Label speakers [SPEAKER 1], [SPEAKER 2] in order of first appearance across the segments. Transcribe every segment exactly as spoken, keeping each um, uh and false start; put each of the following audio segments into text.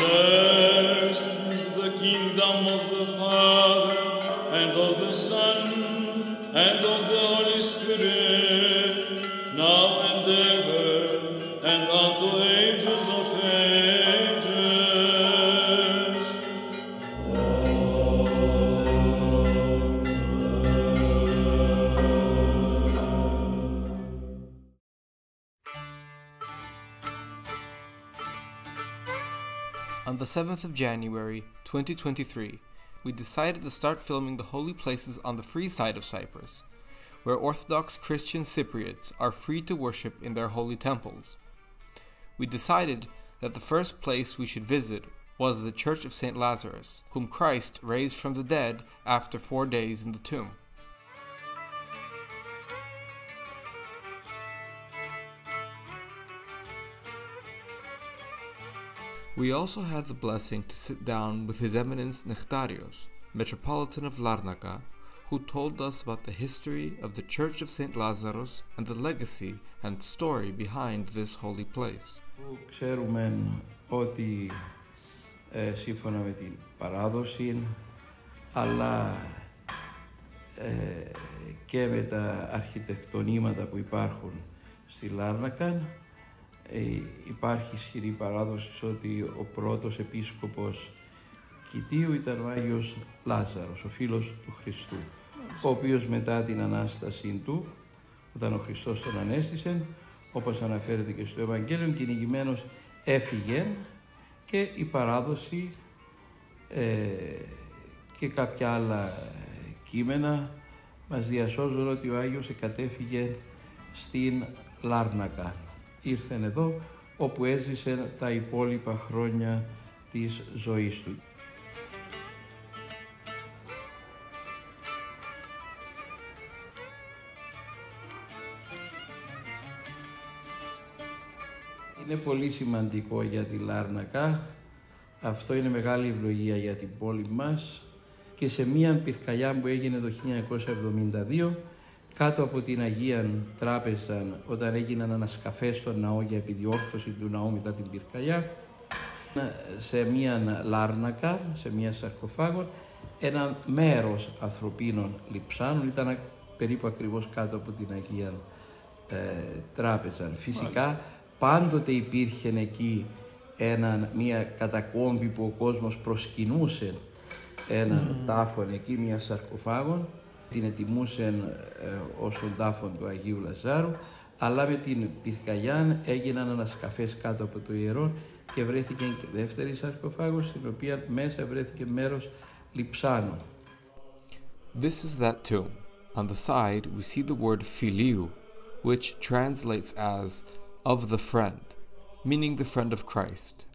[SPEAKER 1] Blessed is the kingdom of the Father, and of the Son, and of the Holy Spirit, now and ever, and unto ages of ages.
[SPEAKER 2] On the seventh of January, twenty twenty-three, we decided to start filming the holy places on the free side of Cyprus, where Orthodox Christian Cypriots are free to worship in their holy temples. We decided that the first place we should visit was the Church of Saint Lazarus, whom Christ raised from the dead after four days in the tomb. We also had the blessing to sit down with His Eminence Nektarios, Metropolitan of Larnaca, who told us about the history of the Church of Saint Lazarus and the legacy and story behind this holy place.
[SPEAKER 3] Ξέρουμε ότι ε, σύμφωνα με την παράδοση, αλλά ε, και με τα αρχιτεκτονήματα που υπάρχουν στη Λάρνακα, Ε, υπάρχει ισχυρή παράδοση ότι ο πρώτος επίσκοπος Κητίου ήταν ο Άγιος Λάζαρος, ο φίλος του Χριστού, ο οποίος μετά την Ανάστασή του, όταν ο Χριστός τον ανέστησε, όπως αναφέρεται και στο Ευαγγέλιο, κυνηγημένος έφυγε, και η παράδοση ε, και κάποια άλλα κείμενα μας διασώζουν ότι ο Άγιος εκατέφυγε στην Λάρνακα. Ήρθεν εδώ, όπου έζησε τα υπόλοιπα χρόνια της ζωής του. Είναι πολύ σημαντικό για τη Λάρνακα. Αυτό είναι μεγάλη ευλογία για την πόλη μας. Και σε μία πυρκαγιά που έγινε το χίλια εννιακόσια εβδομήντα δύο, κάτω από την Αγία Τράπεζα, όταν έγιναν ανασκαφές στο ναό για επιδιόρθωση του ναού μετά την πυρκαγιά, σε μία λάρνακα, σε μία σαρκοφάγο, ένα μέρος ανθρωπίνων λειψάνων ήταν περίπου ακριβώς κάτω από την Αγία ε, Τράπεζα. Φυσικά πάντοτε υπήρχε εκεί ένα, μία κατακόμβη που ο κόσμος προσκυνούσε έναν mm. τάφο εκεί, μία σαρκοφάγο, την ετοιμούσαν ε, ως τον τάφο του Αγίου Λαζάρου, αλλά με την πυρκαγιά έγιναν ανασκαφές κάτω από το ιερό και βρέθηκε και δεύτερη σαρκοφάγος, στην οποία μέσα βρέθηκε μέρος λειψάνου.
[SPEAKER 2] This is that tomb. On the side we see the word Philiou, which translates as of the friend, meaning the friend of Christ.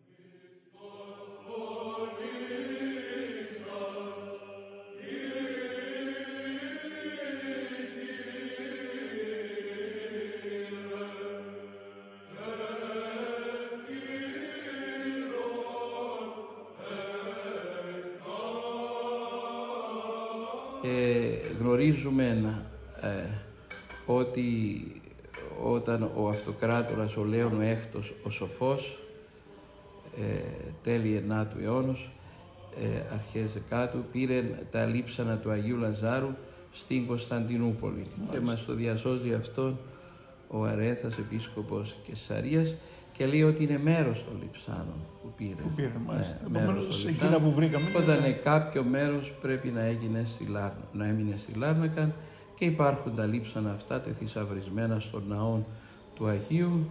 [SPEAKER 3] Ε, γνωρίζουμε ε, ότι όταν ο αυτοκράτορας ο Λέων ο Έκτος ο Σοφός, ε, τέλη ενάτου αιώνος, ε, αρχές δεκάτου, πήρε τα λείψανα του Αγίου Λαζάρου στην Κωνσταντινούπολη. Μάλιστα. Και μας το διασώζει αυτό ο Αρέθας, επίσκοπος Κεσαρίας, και λέει ότι είναι μέρος των λειψάνων που πήρε.
[SPEAKER 4] Που πήρε, μάλιστα.
[SPEAKER 3] Ναι, μέρος των εκείνα που βρήκαμε. Όταν και... κάποιο μέρος πρέπει να, έγινε στη Λάρνα, να έμεινε στη Λάρνακα, και υπάρχουν τα λείψανα αυτά τεθυσαυρισμένα στον ναό του Αγίου.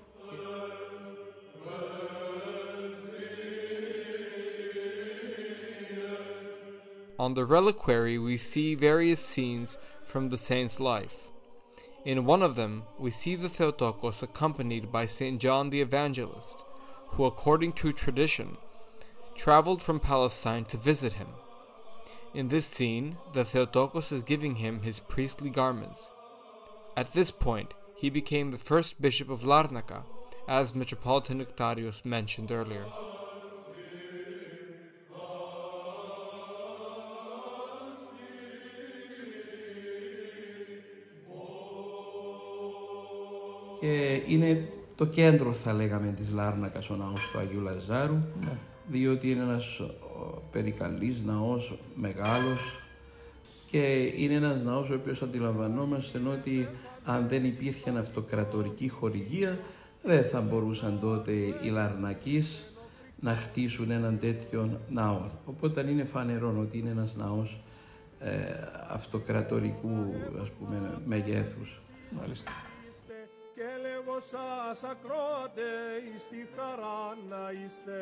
[SPEAKER 2] On the reliquary we see various scenes from the saint's life. In one of them, we see the Theotokos accompanied by Saint John the Evangelist, who, according to tradition, traveled from Palestine to visit him. In this scene, the Theotokos is giving him his priestly garments. At this point, he became the first bishop of Larnaca, as Metropolitan Nektarios mentioned earlier.
[SPEAKER 3] Και είναι το κέντρο, θα λέγαμε, της Λάρνακας, ο ναός του Αγίου Λαζάρου, ναι. διότι είναι ένας περικαλής ναός, μεγάλος, και είναι ένας ναός ο οποίος αντιλαμβανόμαστε ότι αν δεν υπήρχε αυτοκρατορική χορηγία, δεν θα μπορούσαν τότε οι Λαρνακείς να χτίσουν έναν τέτοιο ναό. Οπότε είναι φανερό ότι είναι ένας ναός ε, αυτοκρατορικού, ας πούμε, μεγέθους.
[SPEAKER 4] Μάλιστα.
[SPEAKER 5] Και λέγω σας ακρόατε εις τη χαρά να είστε.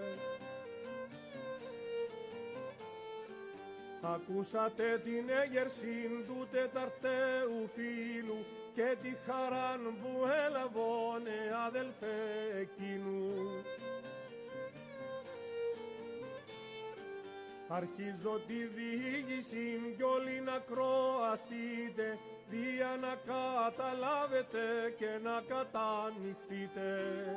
[SPEAKER 5] Ακούσατε την έγερσιν του τεταρταίου φίλου και τη χαράν που έλαβωνε αδελφέ εκείνου. Αρχίζω τη διήγηση κι όλοι να ακροαστείτε, δια να καταλάβετε και να κατανυχθείτε.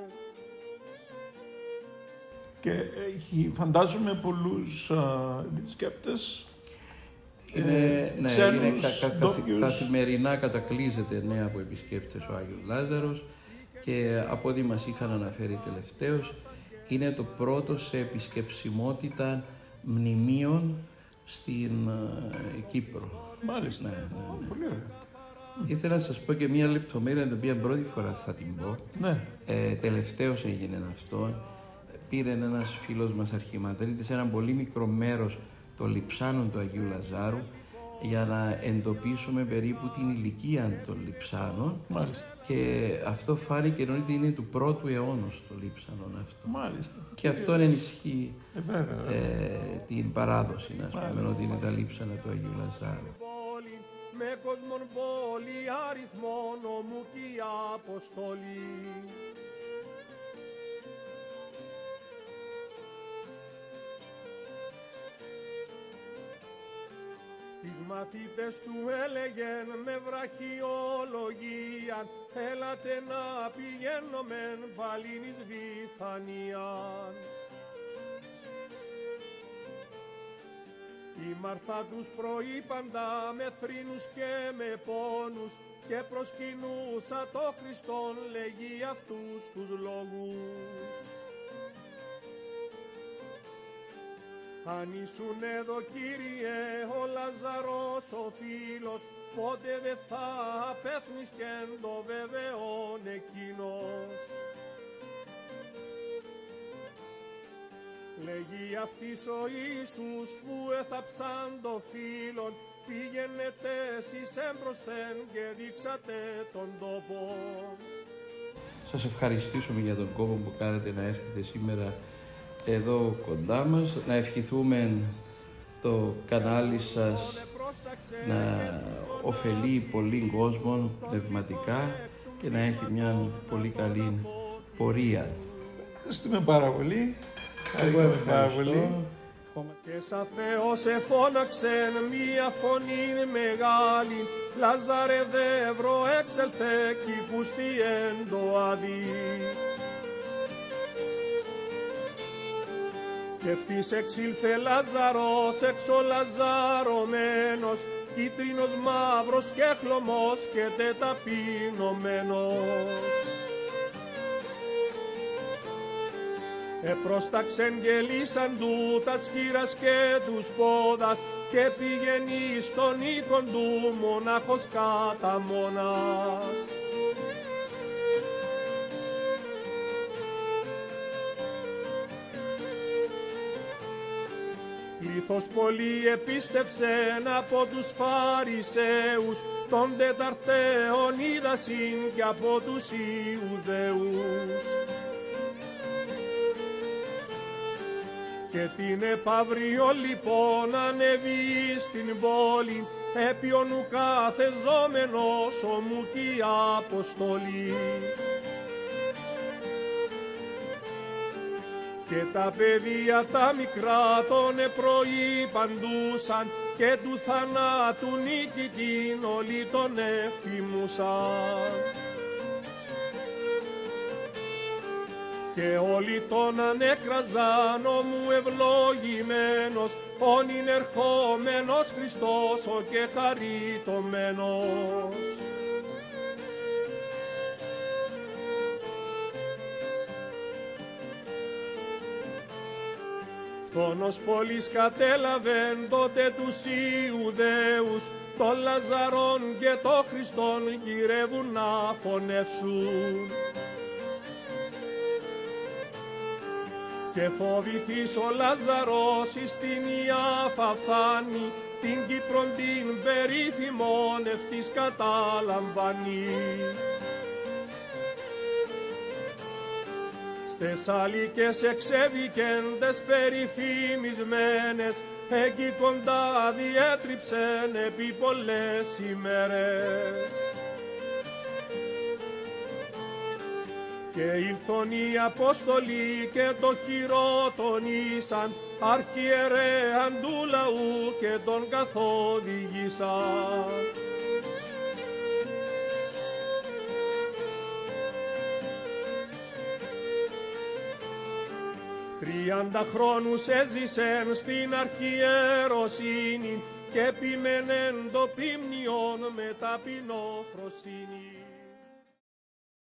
[SPEAKER 4] Και έχει, φαντάζομαι, πολλούς επισκέπτες.
[SPEAKER 3] Είναι,
[SPEAKER 4] ε,
[SPEAKER 3] ναι,
[SPEAKER 4] ξένους,
[SPEAKER 3] είναι κα, κα, καθ, καθημερινά κατακλείζεται νέα από επισκέπτες ο Άγιος Λάζαρος, και από ό,τι μας είχαν αναφέρει τελευταίως, είναι το πρώτο σε επισκεψιμότητα μνημείων στην uh, Κύπρο.
[SPEAKER 4] Μάλιστα.
[SPEAKER 3] Ναι, ναι, ναι.
[SPEAKER 4] Πολύ ωραία.
[SPEAKER 3] Ήθελα να σας πω και μία λεπτομέρεια, την οποία πρώτη φορά θα την πω.
[SPEAKER 4] Ναι.
[SPEAKER 3] Ε, τελευταίως έγινε αυτό. Πήρε ένας φίλος μας αρχιμανδρίτης ένα πολύ μικρό μέρος των λειψάνων του Αγίου Λαζάρου για να εντοπίσουμε περίπου την ηλικία των λειψάνων.
[SPEAKER 4] Μάλιστα.
[SPEAKER 3] Και αυτό φάνηκε ότι είναι του πρώτου αιώνα το λείψανον αυτό.
[SPEAKER 4] Μάλιστα.
[SPEAKER 3] Και αυτό ενισχύει
[SPEAKER 4] ε, βέβαια, βέβαια.
[SPEAKER 3] Ε, την παράδοση, να πούμε, ότι είναι τα λείψανα του Αγίου Λαζάρου.
[SPEAKER 5] Με κόσμον πόλη αριθμόν ομού και η αποστολή. Τις μαθήτες του έλεγεν με βραχιολογία, έλατε να πηγαίνομεν πάλιν εις Βιθανίαν. Η Μαρθά τους προείπαντα με θρήνους και με πόνους, και προσκυνούσα το Χριστόν λέγει αυτούς τους λόγους. Αν ήσουν εδώ, Κύριε, ο Λαζαρός ο φίλος, πότε δε θα απέθνεις και εν το βεβαιών εκείνος. Λέγει αυτής ο Ιησούς που έθαψαν το φίλον, πήγαινετε εσείς έμπροσθεν και δείξατε τον τόπο.
[SPEAKER 3] Σας ευχαριστήσουμε για τον κόπο που κάνετε να έρθετε σήμερα εδώ κοντά μας, να ευχηθούμε το κανάλι σας να ωφελεί πολύ κόσμο πνευματικά και να έχει μια πολύ καλή πορεία.
[SPEAKER 4] Ευχαριστούμε πάρα πολύ.
[SPEAKER 3] Εγώ ευχαριστώ.
[SPEAKER 5] Και σαν Θεός εφώναξεν μία φωνή μεγάλη, Λάζαρε δεύρο έξελθε κι που στη εν το άδει. Και ευθύς εξήλθε Λάζαρος εξολαζαρωμένος, κίτρινος μαύρος και χλωμός και τεταπεινωμένος. Επρόσταξεν και λύσαν του τα σχήρας και τους πόδας, και πηγαίνει στον οίκον του μονάχος κατά μόνας. Πλήθος πολύ επίστευσεν από τους Φαρισαίους, των τεταρταίων είδασιν και από τους Ιουδαίους. Και την επαύριο λοιπόν ανεβεί στην πόλη, έπιον ου καθεζόμενος ομού κι η αποστολή. Και τα παιδεία τα μικρά τον επροϋπαντούσαν, και του θανάτου νικητήν όλοι τον εφημούσαν. Και όλοι τον ανέκραζαν ομού ευλογημένος, όν είναι ερχόμενος Χριστός ο και χαριτωμένος. Τόνος πολύς κατέλαβεν τότε τους Ιουδαίους, τον Λαζαρόν και τον Χριστόν γυρεύουν να φωνεύσουν. Και φοβηθείς ο Λαζαρός εις την Ιάφα φθάνει, την Κύπρον την περίφημον ευθύς καταλαμβάνει. Στες αλικές εξέβηκεντες περιφημισμένες, εκεί κοντά διέτριψεν επί πολλές ημέρες. Και ήλθον οι Απόστολοι και το χειροτονήσαν, αρχιερέαν του λαού και τον καθοδήγησαν. Τριάντα χρόνους έζησεν στην αρχιεροσύνη και επιμένεν το ποιμνιόν με ταπεινόφροσύνη.